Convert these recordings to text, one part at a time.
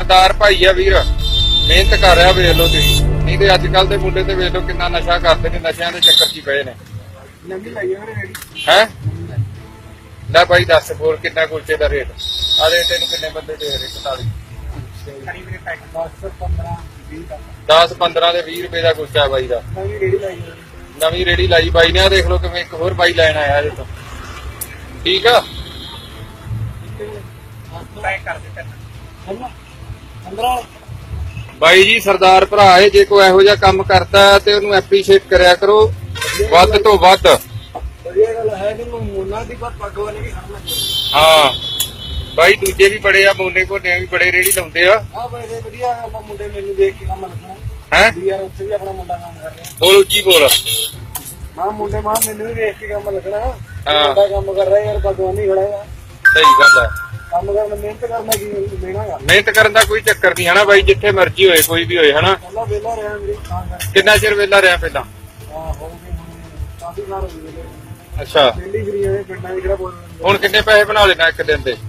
सरदार भाई है वीर, मेहनत कर रहा, वेख लो तुसीं। नहीं तो अजकल के मुंडे ते वेख लो कितना नशा करते ने, नशियां दे चक्कर च पए ने। है लै भाई दस बोल कितना कुलचे का रेट? आ दे तेन किन्ने बंदे दे रहे? 10-15 ते 20 रुपए का कुलचा बाई का। नवी रेड़ी लाई बाई ने, देख लो कि एक होर बाई लैन आया इहदे तो। ठीक है बाई जी, सरदार भरा है, जे कोई इहो जिहा काम करता है तो उन्हें एप्रीशिएट करया करो वध तो वध। हाँ भाई दूजे भी बड़े आ, मोने घोने भी बड़े रेड़ी लाउंदे आ। हैं बोल उच्ची बोल। सही गल है, मेहनत करने का कोई चक्कर नहीं है ना भाई, जिथे मर्जी होए कोई भी होए है ना। कितना चिर वेला रहा पहला? अच्छा हुण किन्ने पैसे बना लेना एक दिन दे?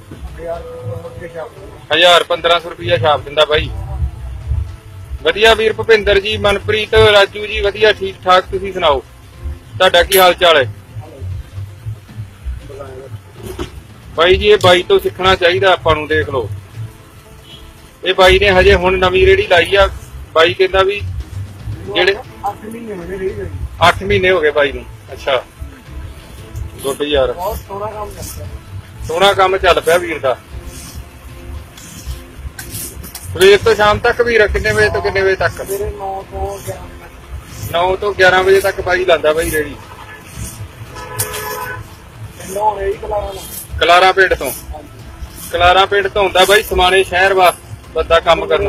1000-1500 रुपया छाप दिंदा भाई। वधिया वीर भुपिंदर जी, मनप्रीत, राजू जी वधिया ठीक ठाक। तुसीं सुणाओ तुहाडा की हाल चाल है? भाई जी ये बाई तो सीखना चाहिए आपां नूं। देख लो ये बाई ने हजे हुण नवीं रेड़ी लाई आ। बाई कहंदा भी जेड़े 8 महीने हो गए बाई नूं। अच्छा गुड यार, सोहना काम चल पिया वीर दा। सवेर तो शाम तक वीर किन्ने बजे तो किन्ने बजे तक? 9 तो 11 बजे तक बाई लांदा भाई रेड़ी। कलारा पिंड तो? कलारा पिंड तो हुंदा भाई समाने शहर वास बंदा काम करना।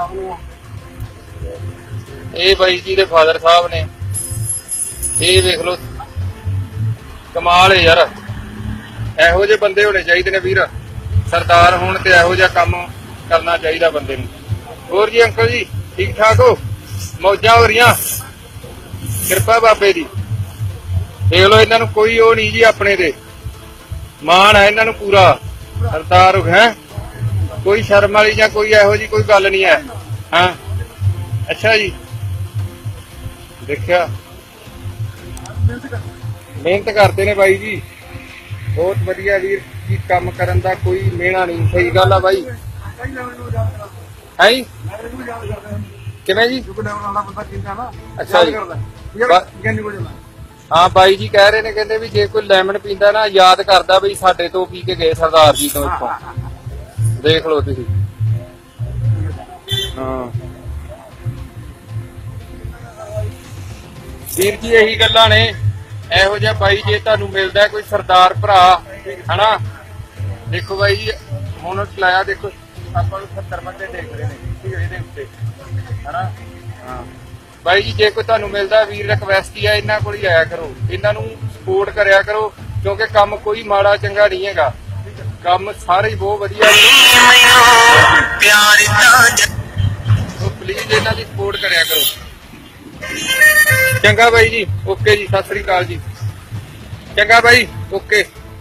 ये बाई जी दे फादर साहब ने, ये देख लो कमाल है यार। ਇਹੋ ਜਿਹੇ ਬੰਦੇ होने चाहिए ने वीर, सरदार होण ते ਇਹੋ ਜਿਹਾ काम करना चाहिए बंदे नूं। होर जी अंकल जी ठीक ठाक हो? मौजा हो रही? किरपा बाबे दी। देख लो इन्हां नूं कोई वो नहीं जी, अपने दे मान है इन्हां नूं पूरा। सरदार है कोई शर्म वाली या कोई ਇਹੋ जी कोई गल नहीं है। हाँ अच्छा जी देखिया मेहनत करते ने बाई जी, बहुत वधिया वीर जी, काम करन दा कोई मेहना नहीं। सही गल आ बाई है किवें जी? अच्छा जी हाँ बाई जी कह रहे ने, कहंदे भी जे कोई लेमन पींदा ना याद करदा बई साडे तो पी के गए सरदार जी तो इत्थों। देख लो तुसीं। हाँ वीर जी यही गल्लां ने, ਇਹੋ ਜਿਹਾ ਬਾਈ ਜੇ ਤੁਹਾਨੂੰ ਮਿਲਦਾ ਕੋਈ ਸਰਦਾਰ ਭਰਾ ਹੈ ਨਾ। ਦੇਖੋ ਬਾਈ ਜੀ ਹੁਣ ਚਲਾਇਆ, ਦੇਖੋ ਆਪਾਂ ਨੂੰ 70 ਬੰਦੇ ਦੇਖ ਰਹੇ ਨੇ ਇਹਦੇ ਉੱਤੇ ਹੈ ਨਾ। ਹਾਂ ਬਾਈ ਜੀ ਜੇ ਕੋਈ ਤੁਹਾਨੂੰ ਮਿਲਦਾ ਵੀਰ ਰਿਕਵੈਸਟ ਹੀ ਆ, ਇਹਨਾਂ ਕੋਲ ਹੀ ਆਇਆ ਕਰੋ, ਇਹਨਾਂ ਨੂੰ ਸਪੋਰਟ ਕਰਿਆ ਕਰੋ, ਕਿਉਂਕਿ ਕੰਮ ਕੋਈ ਮਾੜਾ ਚੰਗਾ ਨਹੀਂ ਹੈਗਾ, ਕੰਮ ਸਾਰੇ ਹੀ ਬਹੁਤ ਵਧੀਆ ਨੇ। ਪਲੀਜ਼ ਇਹਨਾਂ ਦੀ ਸਪੋਰਟ ਕਰਿਆ ਕਰੋ। चंगा भाई जी, ओके जी, सत श्री अकाल जी। चंगा भाई ओके।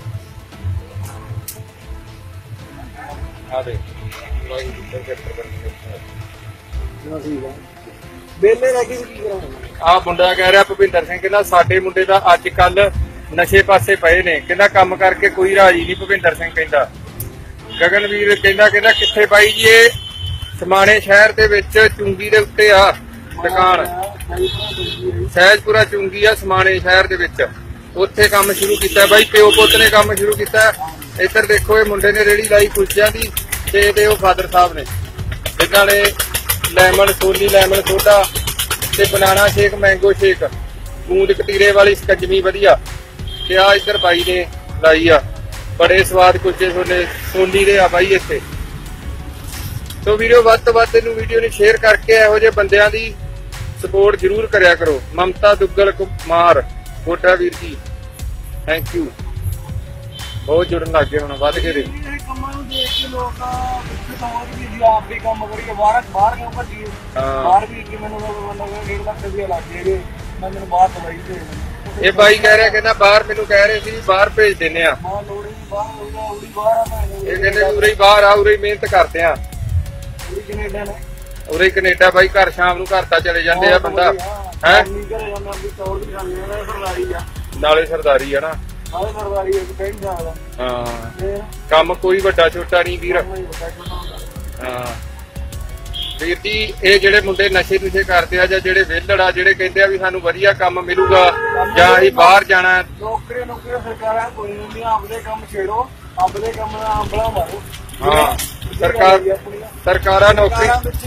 आ मुंडा कह रहा भुपिंदर सिंह, कहना साडे मुंडे दा अजकल नशे पासे पए ने, कहना काम करके कोई राजी नहीं। भुपिंदर सिंह कहंदा, गगनवीर कहंदा कित्थे बाई जी ये समाने शहर दे विच चुंगी दे उत्ते आ दुकान, सहजपुरा चुंगी आ समाने शहर दे विच, उत्थे काम शुरू किया भाई, प्यो पुत ने काम शुरू किया। इधर देखो ये मुंडे ने रेड़ी लाई कुलचियां दी ते वो फादर साहब ने, इन्हां ने लैमन सोली लैमन सोडा ते बनाना शेक मैंगो शेक गूंद कतीरे वाली सकंजमी वधिया ते आ इधर बाई ने लाई आ। बड़े स्वाद कुलचे सोनी दे आ बाई इत्थे। तो वीडियो वध तो वध वीडियो ने शेयर करके इहो जिहे बंदियां दी सपोर्ट जरूर करया करो। ममता दुग्गल कुमार गोडा वीर जी थैंक यू, बहुत जुड़न लग गए हुण वध के। ये भाई कह रहा कहना बाहर, मैनू कह रहे सी बाहर भेज देने आ, ये कहंदे उरे ही बाहर आ, उरे ही मेहनत करते हैं। ਕੈਨੇਡਾ ਨੇ ਉਰੇ ਕੈਨੇਡਾ ਬਾਈ ਘਰ ਸ਼ਾਮ ਨੂੰ ਘਰ ਤਾਂ ਚਲੇ ਜਾਂਦੇ ਆ ਬੰਦਾ ਹੈ ਨਾਲੇ ਸਰਦਾਰੀ ਆ ਨਾ ਹਾਂ ਕੰਮ ਕੋਈ ਵੱਡਾ ਛੋਟਾ ਨਹੀਂ ਵੀਰ ਹਾਂ ਵੀਰ ਜੀ ਇਹ ਜਿਹੜੇ ਮੁੰਡੇ ਨਸ਼ੇ ਨੁਸ਼ੇ ਕਰਦੇ ਆ ਜਾਂ ਜਿਹੜੇ ਵਿਹਲੜ ਆ ਜਿਹੜੇ ਕਹਿੰਦੇ ਆ ਵੀ ਸਾਨੂੰ ਵਧੀਆ ਕੰਮ ਮਿਲੂਗਾ ਜਾਂ ਅਸੀਂ ਬਾਹਰ ਜਾਣਾ ਨੌਕਰੀ ਸਰਕਾਰਾਂ ਕੋਈ ਨਹੀਂ ਆਪਦੇ ਕੰਮ ਛੇੜੋ ਆਪਦੇ ਕੰਮ ਦਾ ਆਂਬਲਾ ਮਾਰੋ ਹਾਂ ਸਰਕਾਰਾਂ ਨੌਕਰੀ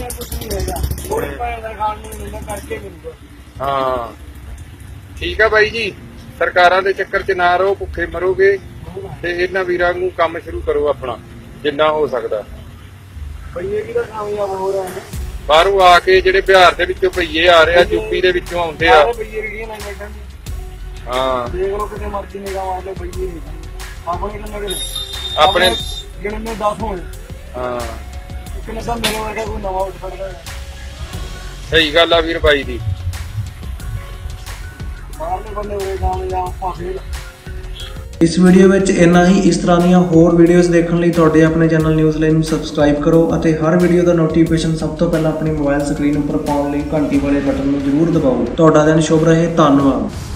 ਹਾਂ ਠੀਕ ਆ ਬਾਈ ਜੀ ਸਰਕਾਰਾਂ ਦੇ ਚੱਕਰ 'ਚ ਨਾ ਰਹੋ ਭੁੱਖੇ ਮਰੋਗੇ ਤੇ ਇਹਨਾਂ ਵੀਰਾਂ ਨੂੰ ਕੰਮ ਸ਼ੁਰੂ ਕਰੋ ਆਪਣਾ ਜਿੰਨਾ ਹੋ ਸਕਦਾ ਬਾਹਰੋਂ ਆ ਕੇ ਜਿਹੜੇ ਬਿਹਾਰ ਦੇ ਵਿੱਚੋਂ ਭਈਏ ਆ ਰਹੇ ਆ ਯੂਪੀ ਦੇ ਵਿੱਚੋਂ ਆਉਂਦੇ ਆ ਹਾਂ ਆਪਣੇ ਗਿਣਨੇ 10 ਹੋਏ ਹਾਂ ਕਿੰਨੇ ਤਾਂ ਮੇਰੇ ਵਰਗਾ ਕੋਈ ਨਵਾਂ ਉੱਠ ਸਕਦਾ ਸਹੀ ਗੱਲ ਆ ਵੀਰ ਬਾਈ ਦੀ ਬਾਹਰਲੇ ਬੰਦੇ ਹੋਏ ਗਾਣੇ ਜਾਂ ਭਾਵੇਂ ਇਸ ਵੀਡੀਓ ਵਿੱਚ ਇੰਨਾ ਹੀ। ਇਸ ਤਰ੍ਹਾਂ ਦੀਆਂ ਹੋਰ ਵੀਡੀਓਜ਼ ਦੇਖਣ ਲਈ ਤੁਹਾਡੇ ਆਪਣੇ ਚੈਨਲ ਨਿਊਜ਼ ਲਾਈਨ ਨੂੰ ਸਬਸਕ੍ਰਾਈਬ ਕਰੋ ਅਤੇ ਹਰ ਵੀਡੀਓ ਦਾ ਨੋਟੀਫਿਕੇਸ਼ਨ ਸਭ ਤੋਂ ਪਹਿਲਾਂ ਆਪਣੀ ਮੋਬਾਈਲ ਸਕਰੀਨ ਉੱਪਰ ਪਾਉਣ ਲਈ ਘੰਟੀ ਵਾਲੇ ਬਟਨ ਨੂੰ ਜ਼ਰੂਰ ਦਬਾਓ। ਤੁਹਾਡਾ ਦਿਨ ਸ਼ੁਭ ਰਹੇ। ਧੰਨਵਾਦ।